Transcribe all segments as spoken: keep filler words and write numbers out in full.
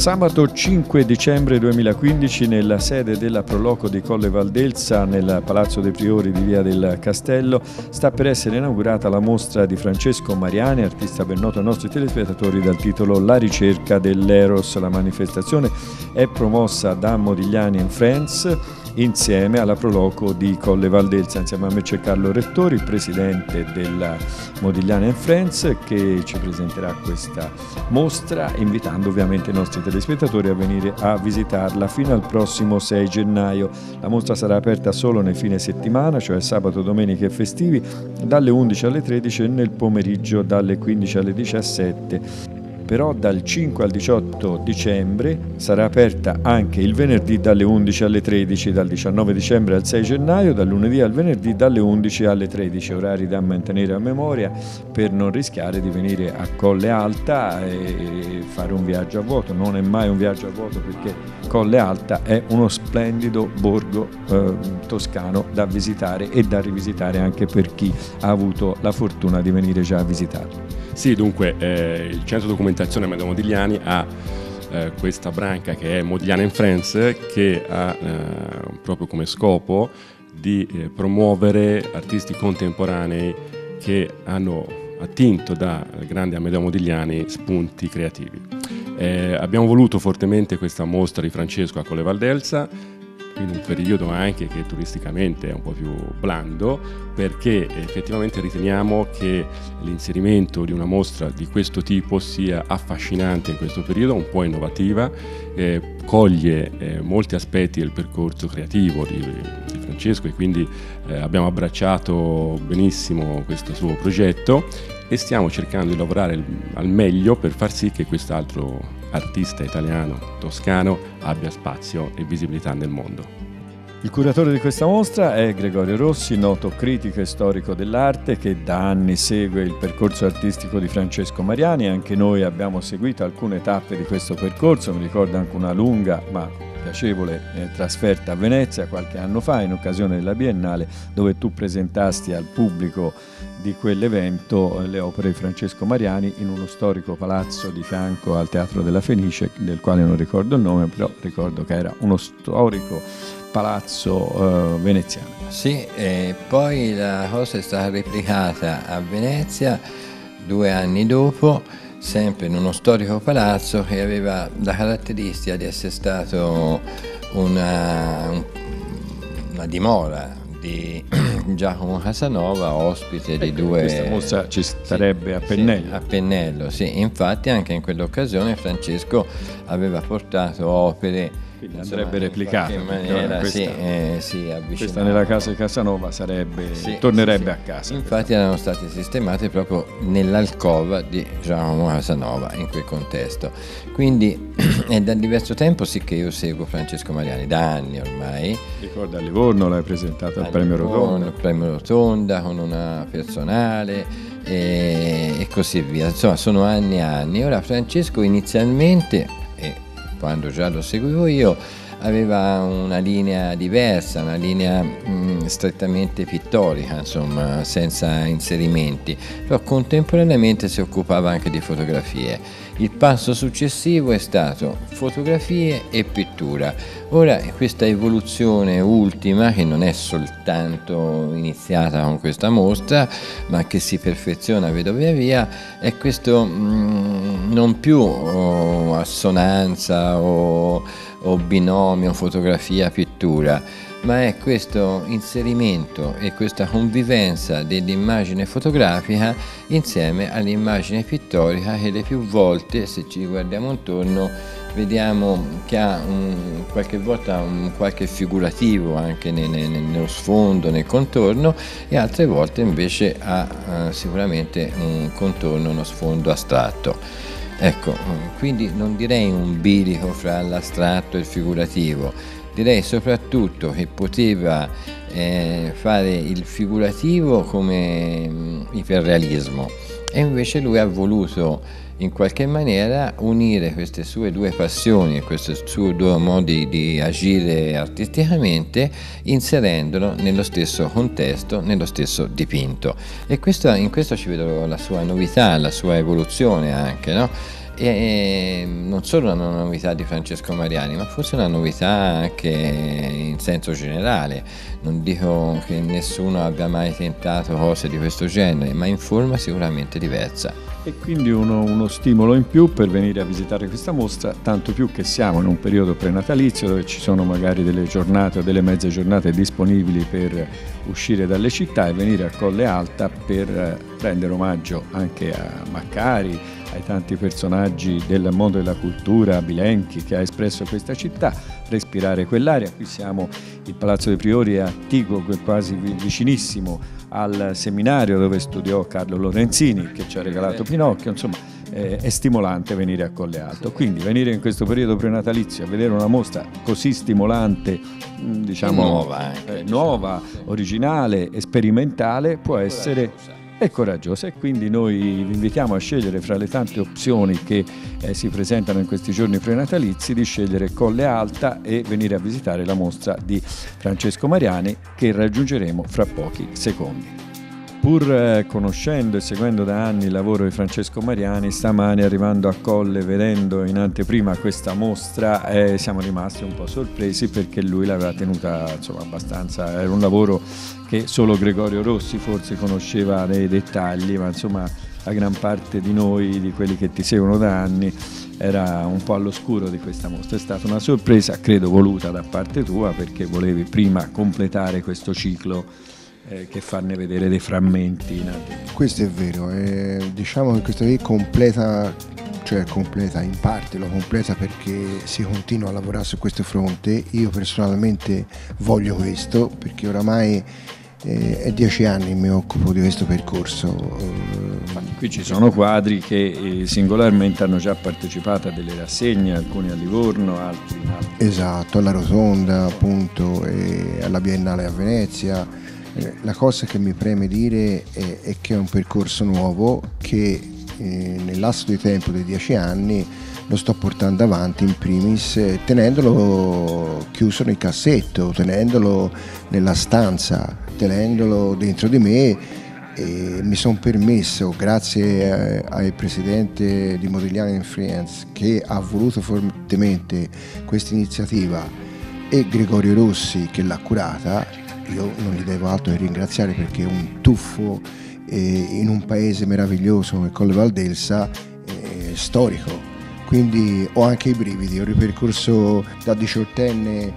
Sabato cinque dicembre duemilaquindici, nella sede della Proloco di Colle Valdelsa, nel Palazzo dei Priori di Via del Castello, sta per essere inaugurata la mostra di Francesco Mariani, artista ben noto ai nostri telespettatori dal titolo La ricerca dell'Eros. La manifestazione è promossa da Modigliani and Friends insieme alla Proloco di Colle Valdelsa. Insieme a me c'è Carlo Rettori, il presidente della Modigliani and Friends, che ci presenterà questa mostra, invitando ovviamente i nostri telespettatori a venire a visitarla fino al prossimo sei gennaio. La mostra sarà aperta solo nei fine settimana, cioè sabato, domenica e festivi, dalle undici alle tredici e nel pomeriggio dalle quindici alle diciassette. Però dal cinque al diciotto dicembre sarà aperta anche il venerdì dalle undici alle tredici, dal diciannove dicembre al sei gennaio, dal lunedì al venerdì dalle undici alle tredici, orari da mantenere a memoria per non rischiare di venire a Colle Alta e fare un viaggio a vuoto. Non è mai un viaggio a vuoto, perché Colle Alta è uno splendido borgo eh, toscano da visitare e da rivisitare anche per chi ha avuto la fortuna di venire già a visitarlo. Sì, dunque eh, il centro documentazione Amedeo Modigliani ha eh, questa branca che è Modigliani and Friends, che ha eh, proprio come scopo di eh, promuovere artisti contemporanei che hanno attinto da grande Amedeo Modigliani spunti creativi. Eh, abbiamo voluto fortemente questa mostra di Francesco a Colle Valdelsa, in un periodo anche che turisticamente è un po' più blando, perché effettivamente riteniamo che l'inserimento di una mostra di questo tipo sia affascinante in questo periodo, un po' innovativa, eh, coglie eh, molti aspetti del percorso creativo di, di Francesco, e quindi eh, abbiamo abbracciato benissimo questo suo progetto e stiamo cercando di lavorare al meglio per far sì che quest'altro artista italiano, toscano, abbia spazio e visibilità nel mondo. Il curatore di questa mostra è Gregorio Rossi, noto critico e storico dell'arte, che da anni segue il percorso artistico di Francesco Mariani. Anche noi abbiamo seguito alcune tappe di questo percorso, mi ricordo anche una lunga ma piacevole eh, trasferta a Venezia qualche anno fa in occasione della Biennale, dove tu presentasti al pubblico di quell'evento le opere di Francesco Mariani in uno storico palazzo di fianco al Teatro della Fenice, del quale non ricordo il nome, però ricordo che era uno storico palazzo eh, veneziano. Sì, e poi la cosa è stata replicata a Venezia due anni dopo, sempre in uno storico palazzo che aveva la caratteristica di essere stato una, una dimora di Giacomo Casanova, ospite di due... Questa mostra ci starebbe sì, a Pennello. Sì, a Pennello, sì. Infatti anche in quell'occasione Francesco aveva portato opere. Quindi andrebbe replicata in maniera, questa, sì, eh, sì, questa nella casa di Casanova sarebbe, sì, tornerebbe sì, a casa. Infatti erano state sistemate proprio nell'alcova di Giacomo Casanova in quel contesto. Quindi è da diverso tempo sì che io seguo Francesco Mariani, da anni ormai. Ricorda a Livorno l'hai presentato al Premio Rotonda. Il Premio Rotonda con una personale e, e così via. Insomma, sono anni e anni. Ora Francesco inizialmente, quando già lo seguivo io, aveva una linea diversa, una linea mh, strettamente pittorica, insomma, senza inserimenti, però contemporaneamente si occupava anche di fotografie. Il passo successivo è stato fotografie e pittura. Ora questa evoluzione ultima, che non è soltanto iniziata con questa mostra, ma che si perfeziona vedo via via, è questo mh, non più oh, assonanza o, o binomio fotografia-pittura, ma è questo inserimento e questa convivenza dell'immagine fotografica insieme all'immagine pittorica, che le più volte, se ci guardiamo intorno, vediamo che ha un, qualche volta un qualche figurativo anche ne, ne, nello sfondo, nel contorno, e altre volte invece ha uh, sicuramente un contorno, uno sfondo astratto. Ecco, quindi non direi un bilico fra l'astratto e il figurativo. Direi soprattutto che poteva eh, fare il figurativo come mh, iperrealismo, e invece lui ha voluto in qualche maniera unire queste sue due passioni e questi suoi due modi di agire artisticamente, inserendolo nello stesso contesto, nello stesso dipinto. E questo, in questo ci vedo la sua novità, la sua evoluzione anche, no? E non solo una novità di Francesco Mariani, ma forse una novità anche in senso generale. Non dico che nessuno abbia mai tentato cose di questo genere, ma in forma sicuramente diversa. E quindi uno, uno stimolo in più per venire a visitare questa mostra, tanto più che siamo in un periodo prenatalizio dove ci sono magari delle giornate o delle mezze giornate disponibili per uscire dalle città e venire a Colle Alta per rendere omaggio anche a Maccari, ai tanti personaggi del mondo della cultura, Bilenchi, che ha espresso questa città, respirare quell'aria. Qui siamo, il Palazzo dei Priori è attiguo, quasi vicinissimo al seminario dove studiò Carlo Lorenzini, che ci ha regalato Pinocchio. Insomma, eh, è stimolante venire a Colle Alto. Quindi venire in questo periodo prenatalizio a vedere una mostra così stimolante, diciamo nuova, eh, nuova, originale e sperimentale, può essere è coraggiosa, e quindi noi vi invitiamo a scegliere fra le tante opzioni che eh, si presentano in questi giorni prenatalizi, di scegliere Colle Alta e venire a visitare la mostra di Francesco Mariani, che raggiungeremo fra pochi secondi. Pur eh, conoscendo e seguendo da anni il lavoro di Francesco Mariani, stamani arrivando a Colle, vedendo in anteprima questa mostra, eh, siamo rimasti un po' sorpresi, perché lui l'aveva tenuta, insomma, abbastanza, era un lavoro che solo Gregorio Rossi forse conosceva nei dettagli, ma insomma la gran parte di noi, di quelli che ti seguono da anni, era un po' all'oscuro di questa mostra. È stata una sorpresa, credo voluta da parte tua, perché volevi prima completare questo ciclo eh, che farne vedere dei frammenti in anteprima. Questo è vero, eh, diciamo che questa qui completa, cioè completa in parte, lo completa perché si continua a lavorare su questo fronte. Io personalmente voglio questo, perché oramai eh, è dieci anni che mi occupo di questo percorso. Infatti, qui ci sono quadri che eh, singolarmente hanno già partecipato a delle rassegne, alcuni a Livorno, altri in altri. Esatto, alla Rotonda appunto, e alla Biennale a Venezia. La cosa che mi preme dire è, è che è un percorso nuovo che eh, nel lasso di tempo dei dieci anni lo sto portando avanti, in primis eh, tenendolo chiuso nel cassetto, tenendolo nella stanza, tenendolo dentro di me, e mi sono permesso, grazie a, al presidente di Modigliani and Friends, che ha voluto fortemente questa iniziativa, e Gregorio Rossi, che l'ha curata. Io non gli devo altro che ringraziare, perché è un tuffo eh, in un paese meraviglioso come Colle Valdelsa, eh, storico. Quindi ho anche i brividi, ho ripercorso da diciottenne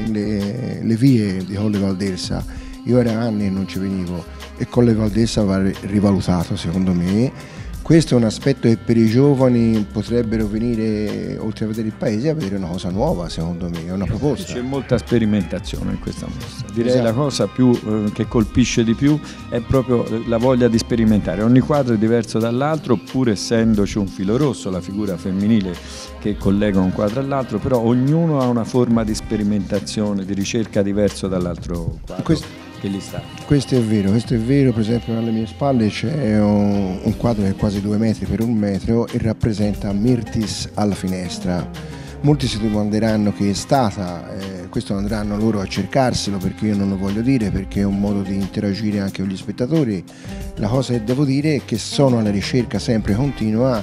le, le vie di Colle Valdelsa. Io era anni e non ci venivo, e Colle Valdelsa va rivalutato, secondo me. Questo è un aspetto che per i giovani potrebbero venire, oltre a vedere il paese, a vedere una cosa nuova, secondo me, è una proposta. C'è molta sperimentazione in questa mostra. Direi Esatto. La cosa più eh, che colpisce di più è proprio la voglia di sperimentare. Ogni quadro è diverso dall'altro, pur essendoci un filo rosso, la figura femminile che collega un quadro all'altro, però ognuno ha una forma di sperimentazione, di ricerca diverso dall'altro quadro. Questo... Che gli sta. Questo è vero, questo è vero. Per esempio alle mie spalle c'è un, un quadro che è quasi due metri per un metro e rappresenta Mirtis alla finestra. Molti si domanderanno che è stata, eh, questo andranno loro a cercarselo, perché io non lo voglio dire, perché è un modo di interagire anche con gli spettatori. La cosa che devo dire è che sono alla ricerca sempre continua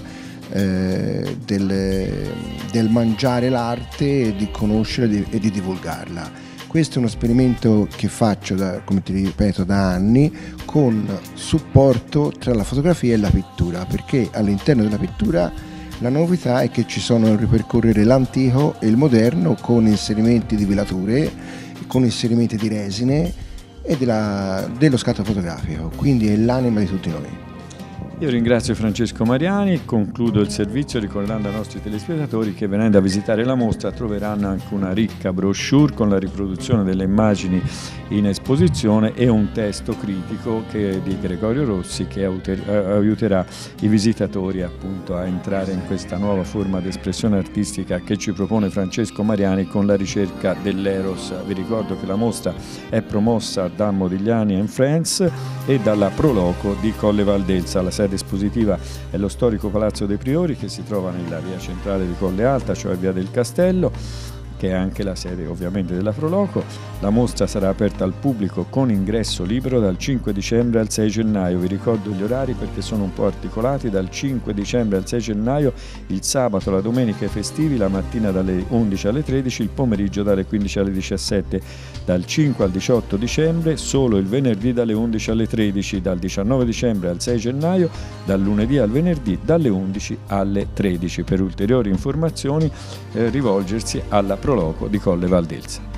eh, del, del mangiare l'arte, di conoscerla e di divulgarla. Questo è uno esperimento che faccio, da, come ti ripeto, da anni, con supporto tra la fotografia e la pittura, perché all'interno della pittura la novità è che ci sono a ripercorrere l'antico e il moderno, con inserimenti di velature, con inserimenti di resine e della, dello scatto fotografico, quindi è l'anima di tutti noi. Io ringrazio Francesco Mariani, concludo il servizio ricordando ai nostri telespettatori che venendo a visitare la mostra troveranno anche una ricca brochure con la riproduzione delle immagini in esposizione e un testo critico che, di Gregorio Rossi, che aiuterà i visitatori appunto a entrare in questa nuova forma di espressione artistica che ci propone Francesco Mariani con la ricerca dell'Eros. Vi ricordo che la mostra è promossa da Modigliani and Friends e dalla Proloco di Colle Valdelsa. La sede espositiva è lo storico Palazzo dei Priori, che si trova nella via centrale di Colle Alta, cioè via del Castello. che è anche la sede ovviamente della Proloco. La mostra sarà aperta al pubblico con ingresso libero dal cinque dicembre al sei gennaio. Vi ricordo gli orari perché sono un po' articolati: dal cinque dicembre al sei gennaio, il sabato, la domenica e i festivi, la mattina dalle undici alle tredici, il pomeriggio dalle quindici alle diciassette. Dal cinque al diciotto dicembre solo il venerdì dalle undici alle tredici, dal diciannove dicembre al sei gennaio, dal lunedì al venerdì dalle undici alle tredici. Per ulteriori informazioni eh, rivolgersi alla Proloco di Colle Valdelsa.